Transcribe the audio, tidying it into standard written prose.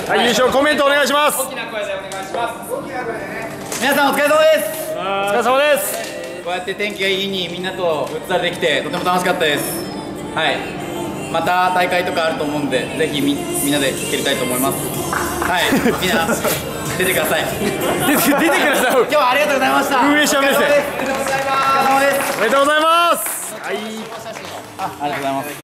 はい、優勝コメントお願いします。 大きな声でお願いします。 皆さんお疲れ様です。 お疲れ様です。 こうやって天気がいいにみんなとフッツァルできてとても楽しかったです。はい、また大会とかあると思うんで、ぜひみんなで蹴りたいと思います。はい、みんな出てください。 出てください。 今日はありがとうございました。 運営者目線。 お疲れ様です。 おめでとうございます。はい。 ありがとうございます。